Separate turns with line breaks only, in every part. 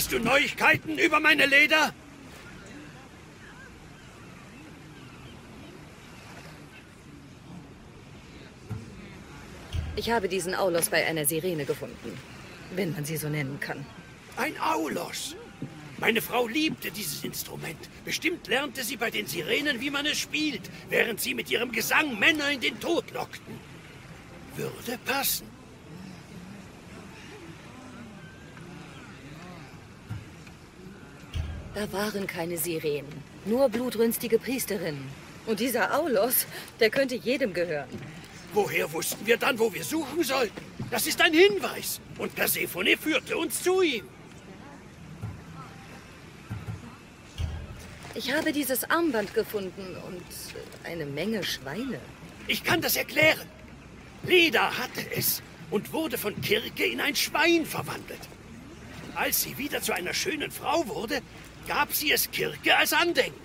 Hast du Neuigkeiten über meine Leder?
Ich habe diesen Aulos bei einer Sirene gefunden. Wenn man sie so nennen kann.
Ein Aulos. Meine Frau liebte dieses Instrument. Bestimmt lernte sie bei den Sirenen, wie man es spielt, während sie mit ihrem Gesang Männer in den Tod lockten. Würde passen.
Da waren keine Sirenen, nur blutrünstige Priesterinnen. Und dieser Aulos, der könnte jedem gehören.
Woher wussten wir dann, wo wir suchen sollten? Das ist ein Hinweis. Und Persephone führte uns zu ihm.
Ich habe dieses Armband gefunden und eine Menge Schweine.
Ich kann das erklären. Leda hatte es und wurde von Kirke in ein Schwein verwandelt. Als sie wieder zu einer schönen Frau wurde, gab sie es Kirke als Andenken.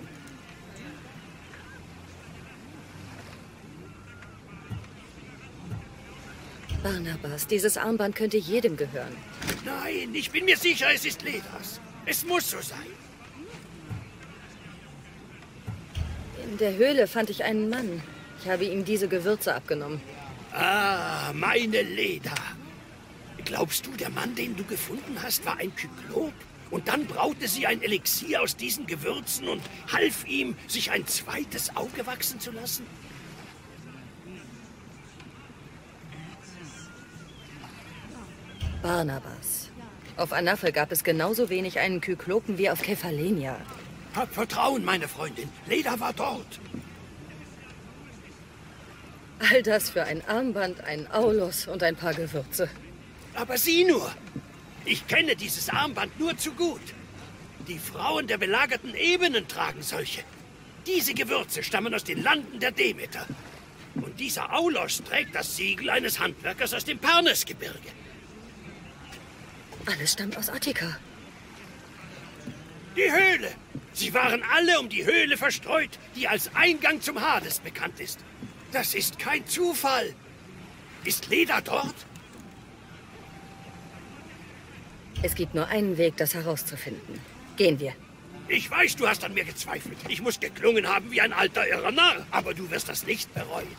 Barnabas, dieses Armband könnte jedem gehören.
Nein, ich bin mir sicher, es ist Ledas. Es muss so sein.
In der Höhle fand ich einen Mann. Ich habe ihm diese Gewürze abgenommen.
Ah, meine Leda. Glaubst du, der Mann, den du gefunden hast, war ein Kyklop? Und dann braute sie ein Elixier aus diesen Gewürzen und half ihm, sich ein zweites Auge wachsen zu lassen?
Barnabas. Auf Anaphel gab es genauso wenig einen Kyklopen wie auf Kephalenia.
Hab Vertrauen, meine Freundin. Leda war dort.
All das für ein Armband, ein Aulos und ein paar Gewürze.
Aber sieh nur. Ich kenne dieses Armband nur zu gut. Die Frauen der belagerten Ebenen tragen solche. Diese Gewürze stammen aus den Landen der Demeter. Und dieser Aulos trägt das Siegel eines Handwerkers aus dem Parnesgebirge.
Alles stammt aus Attika.
Die Höhle. Sie waren alle um die Höhle verstreut, die als Eingang zum Hades bekannt ist. Das ist kein Zufall. Ist Leda dort?
Es gibt nur einen Weg, das herauszufinden. Gehen wir.
Ich weiß, du hast an mir gezweifelt. Ich muss geklungen haben wie ein alter irrer Narr. Aber du wirst das nicht bereuen.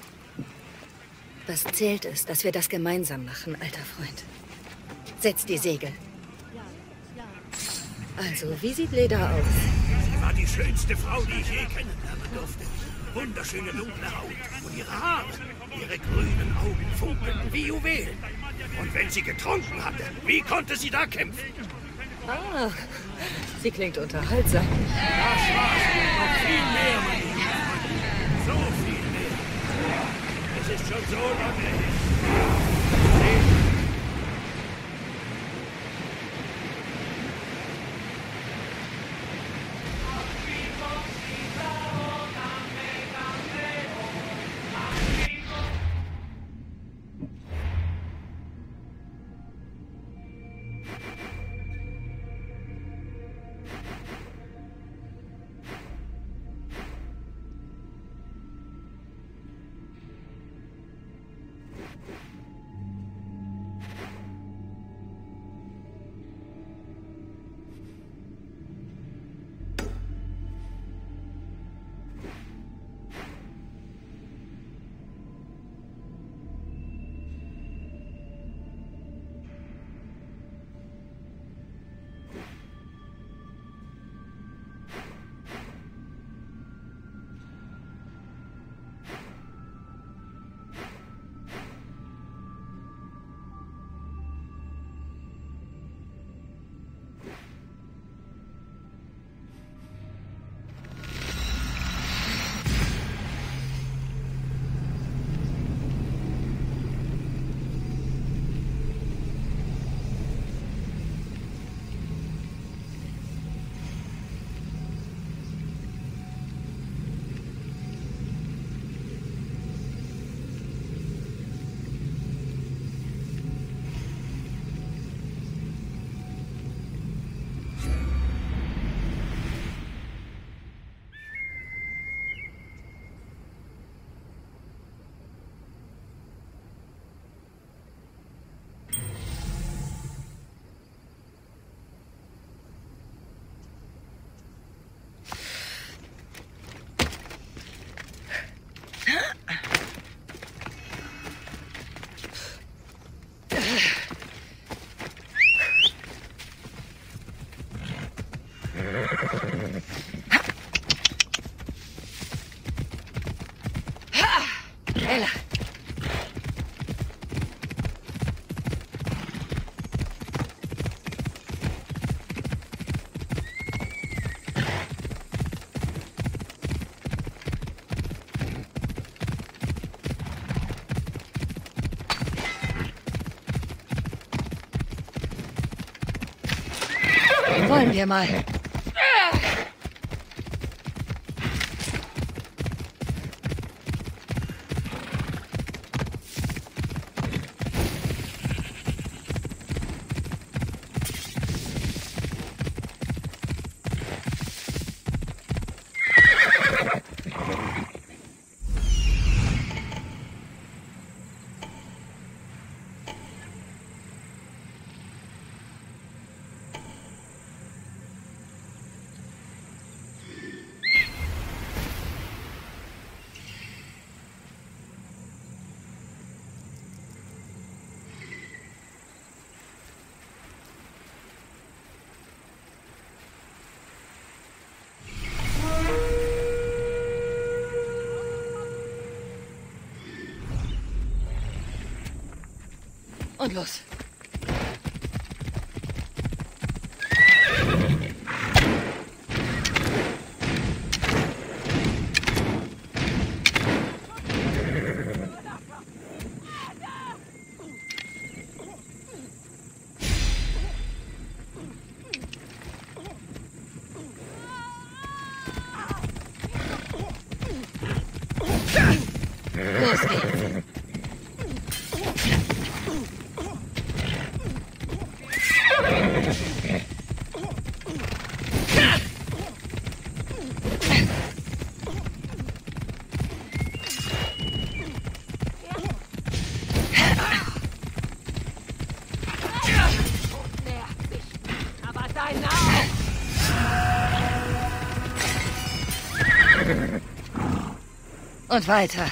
Was zählt ist, dass wir das gemeinsam machen, alter Freund. Setz die Segel. Also, wie sieht Leda aus?
Sie war die schönste Frau, die ich je kennenlernen durfte. Wunderschöne dunkle Haut und ihre Haare. Ihre grünen Augen funkelten wie Juwelen. Und wenn sie getrunken hatte, wie konnte sie da kämpfen?
Ah, sie klingt unterhaltsam.
Das war sie. Noch viel mehr, meine Lieben. So viel mehr. Es ist schon so lange her.
Wollen wir mal. Und los. Los geht's. Und weiter.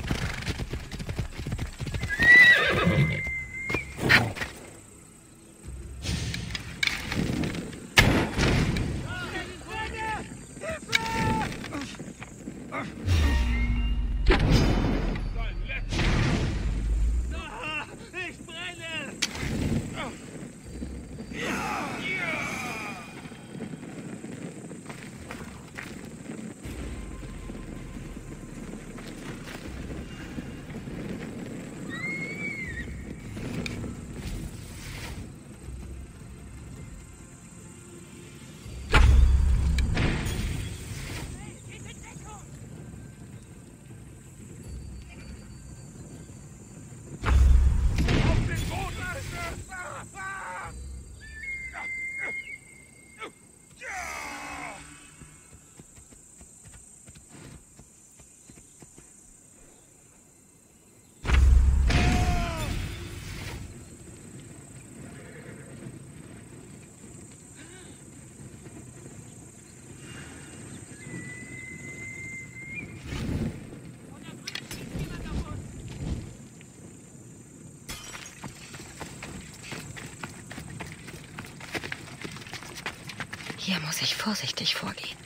Hier muss ich vorsichtig vorgehen.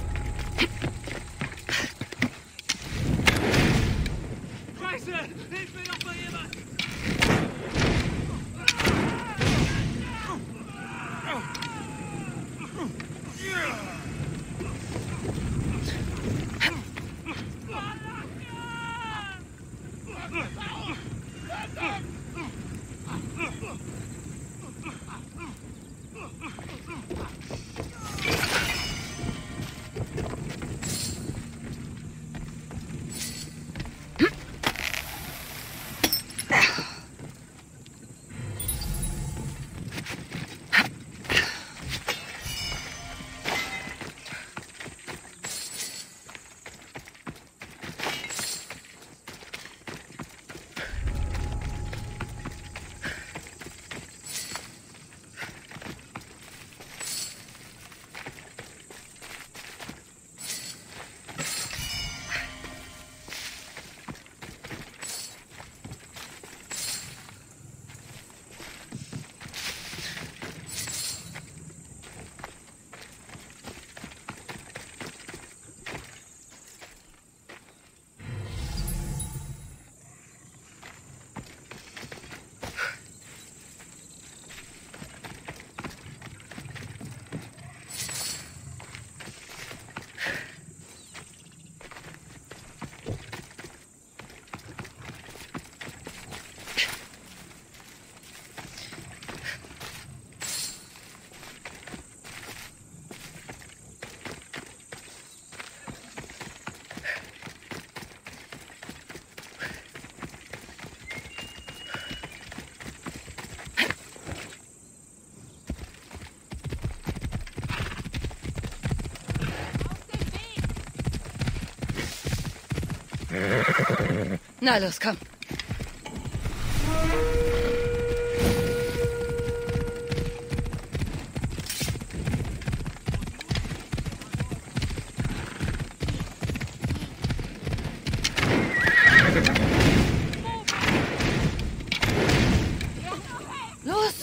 Scheiße! Hilf mir doch mal jemand!
Na los, komm. Los!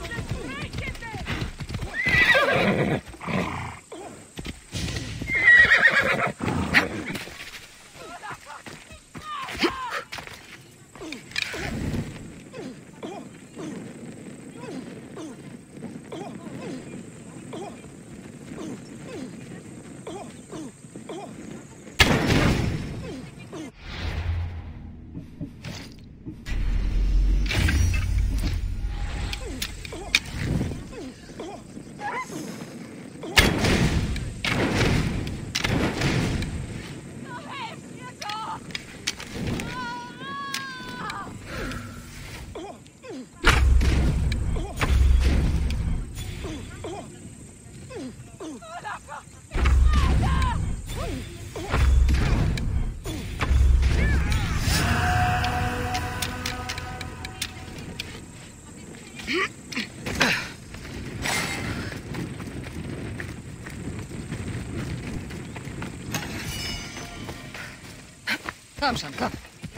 Komm schon, komm.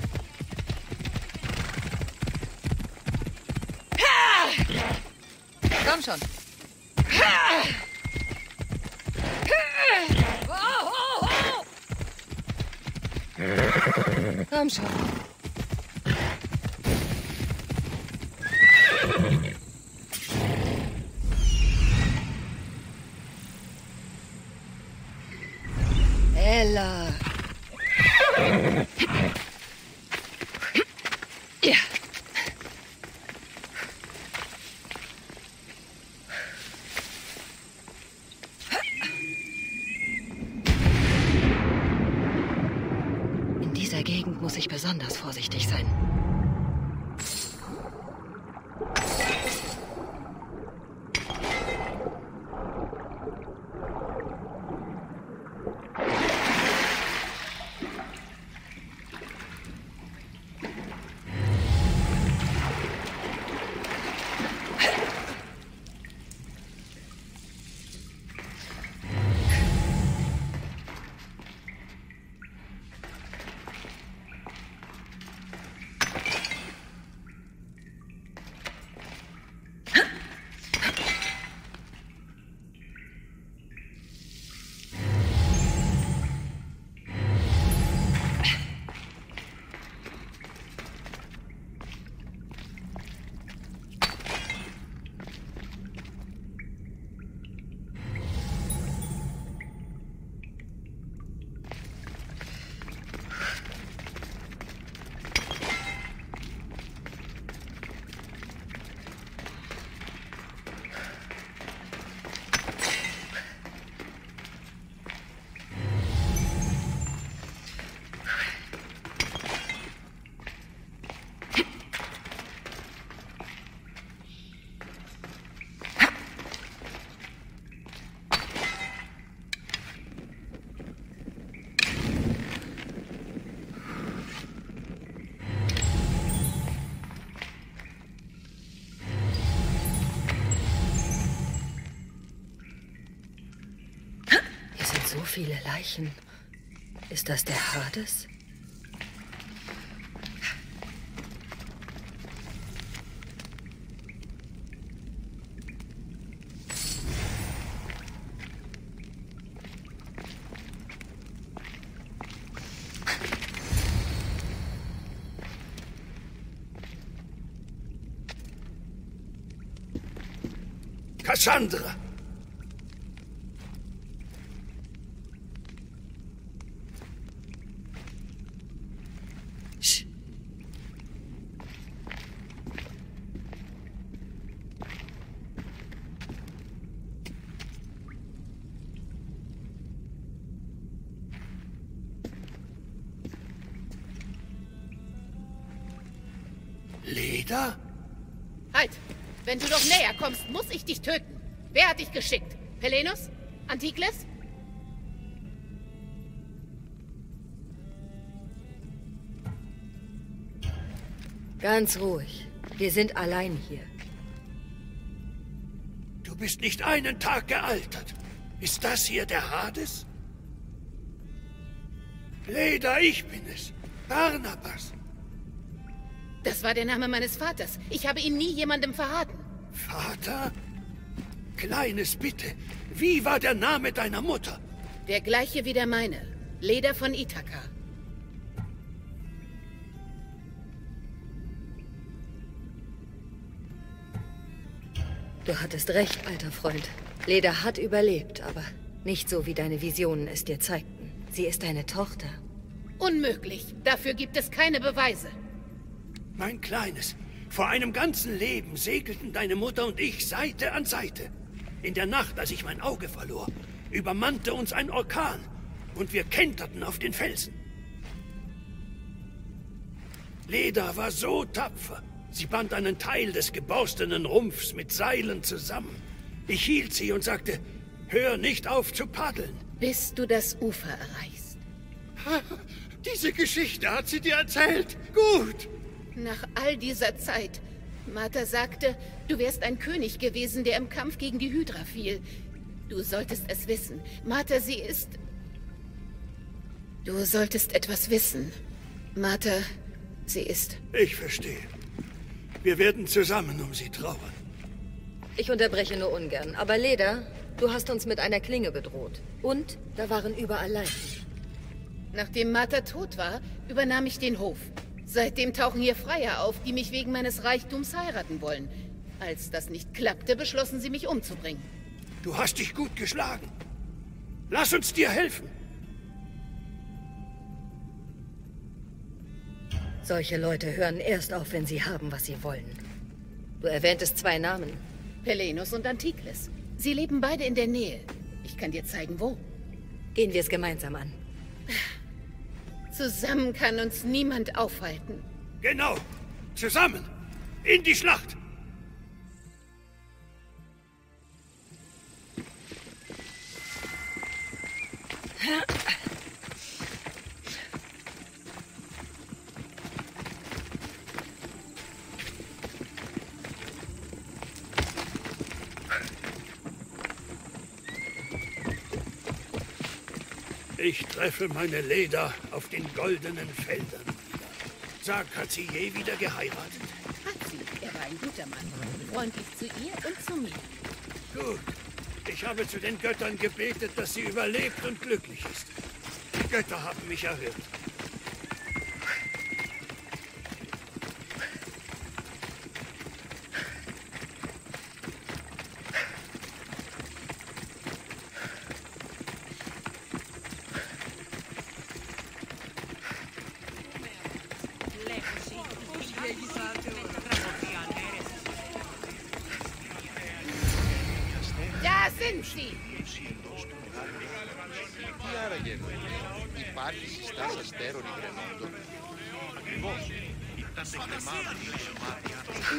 Komm schon. Komm schon. Ella. Ja. In dieser Gegend muss ich besonders vorsichtig sein. So viele Leichen. Ist das der Hades?
Cassandra! Leda?
Halt! Wenn du noch näher kommst, muss ich dich töten. Wer hat dich geschickt? Pelenus? Antikles?
Ganz ruhig. Wir sind allein hier.
Du bist nicht einen Tag gealtert. Ist das hier der Hades? Leda, ich bin es. Barnabas.
Das war der Name meines Vaters. Ich habe ihn nie jemandem verraten.
Vater? Kleines, bitte. Wie war der Name deiner Mutter?
Der gleiche wie der meine. Leda von Ithaka.
Du hattest recht, alter Freund. Leda hat überlebt, aber nicht so, wie deine Visionen es dir zeigten. Sie ist deine Tochter.
Unmöglich. Dafür gibt es keine Beweise.
Mein Kleines, vor einem ganzen Leben segelten deine Mutter und ich Seite an Seite. In der Nacht, als ich mein Auge verlor, übermannte uns ein Orkan und wir kenterten auf den Felsen. Leda war so tapfer. Sie band einen Teil des geborstenen Rumpfs mit Seilen zusammen. Ich hielt sie und sagte, hör nicht auf zu paddeln.
Bis du das Ufer erreichst.
Diese Geschichte hat sie dir erzählt. Gut.
Nach all dieser Zeit. Martha sagte, du wärst ein König gewesen, der im Kampf gegen die Hydra fiel. Du solltest es wissen. Martha, sie ist... Du solltest etwas wissen. Martha, sie ist...
Ich verstehe. Wir werden zusammen um sie trauern.
Ich unterbreche nur ungern, aber Leda, du hast uns mit einer Klinge bedroht. Und da waren überall Leichen.
Nachdem Martha tot war, übernahm ich den Hof. Seitdem tauchen hier Freier auf, die mich wegen meines Reichtums heiraten wollen. Als das nicht klappte, beschlossen sie, mich umzubringen.
Du hast dich gut geschlagen. Lass uns dir helfen.
Solche Leute hören erst auf, wenn sie haben, was sie wollen. Du erwähntest 2 Namen.
Pelenus und Antikles. Sie leben beide in der Nähe. Ich kann dir zeigen, wo.
Gehen wir es gemeinsam an.
Zusammen kann uns niemand aufhalten.
Genau. Zusammen. In die Schlacht. Ich treffe meine Leda auf den goldenen Feldern wieder. Sag, hat sie je wieder geheiratet?
Hat sie. Er war ein guter Mann. Freundlich zu ihr und zu mir.
Gut. Ich habe zu den Göttern gebetet, dass sie überlebt und glücklich ist. Die Götter haben mich erhört.
Da sind sie!
Τι άραγε εννοεί? Υπάρχει συστάς αστέρων υγρεμόντων. Ακριβώς. Τα τεκρεμάδων είναι σωμάτια.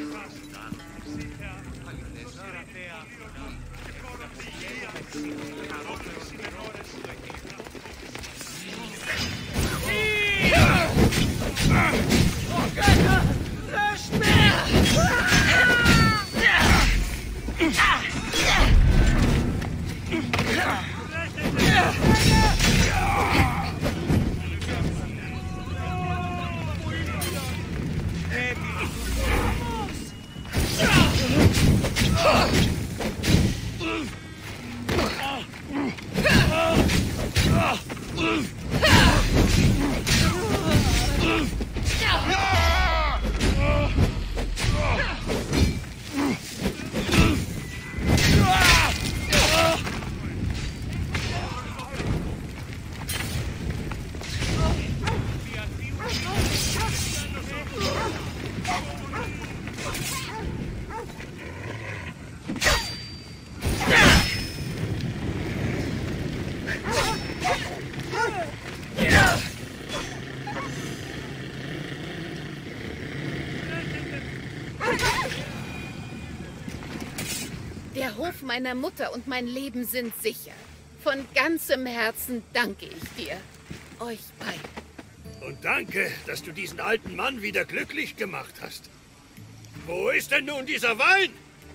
Der Hof meiner Mutter und mein Leben sind sicher. Von ganzem Herzen danke ich dir. Euch beiden.
Und danke, dass du diesen alten Mann wieder glücklich gemacht hast. Wo ist denn nun dieser Wein?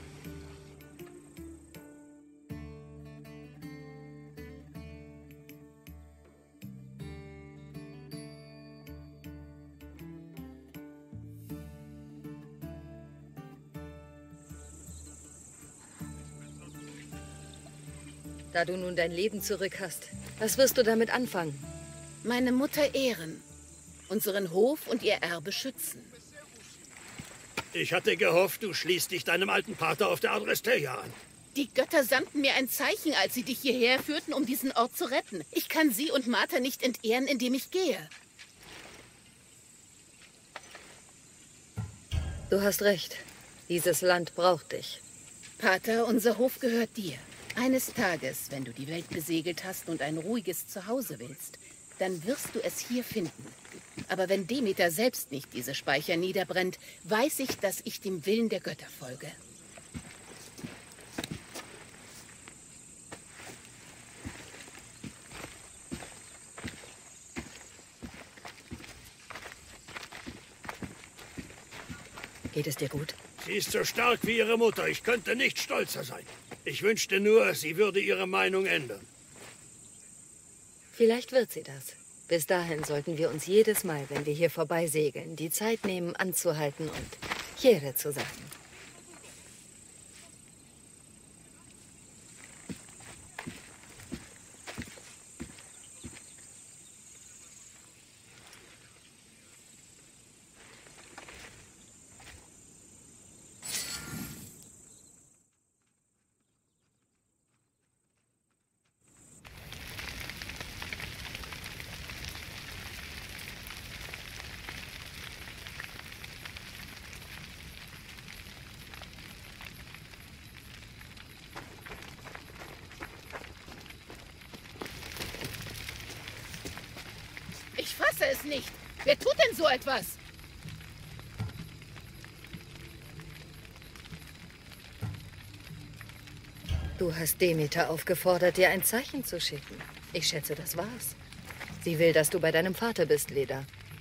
Da du nun dein Leben zurück hast, was wirst du damit anfangen?
Meine Mutter ehren, unseren Hof und ihr Erbe schützen.
Ich hatte gehofft, du schließt dich deinem alten Pater auf der Adresteia an.
Die Götter sandten mir ein Zeichen, als sie dich hierher führten, um diesen Ort zu retten. Ich kann sie und Martha nicht entehren, indem ich gehe.
Du hast recht. Dieses Land braucht dich.
Pater, unser Hof gehört dir. Eines Tages, wenn du die Welt besegelt hast und ein ruhiges Zuhause willst, dann wirst du es hier finden. Aber wenn Demeter selbst nicht diese Speicher niederbrennt, weiß ich, dass ich dem Willen der Götter folge.
Geht es dir gut?
Sie ist so stark wie ihre Mutter. Ich könnte nicht stolzer sein. Ich wünschte nur, sie würde ihre Meinung ändern.
Vielleicht wird sie das. Bis dahin sollten wir uns jedes Mal, wenn wir hier vorbeisegeln, die Zeit nehmen, anzuhalten und Chere zu sagen.
Ich fasse es nicht. Wer tut denn so etwas?
Du hast Demeter aufgefordert, dir ein Zeichen zu schicken. Ich schätze, das war's. Sie will, dass du bei deinem Vater bist, Leda.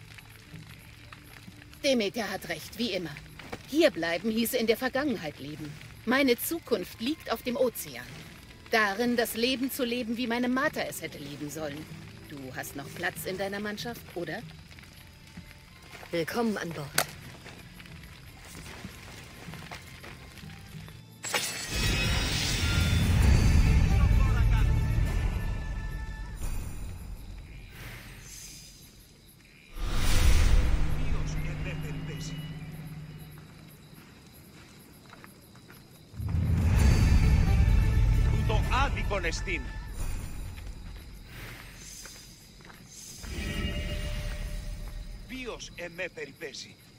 Demeter hat recht, wie immer. Hier bleiben hieße in der Vergangenheit leben. Meine Zukunft liegt auf dem Ozean. Darin, das Leben zu leben, wie meine Mutter es hätte leben sollen. Du hast noch Platz in deiner Mannschaft, oder?
Willkommen an Bord.
Τούτο άδικον εστίν. Ποιος εμέ περιπέσει.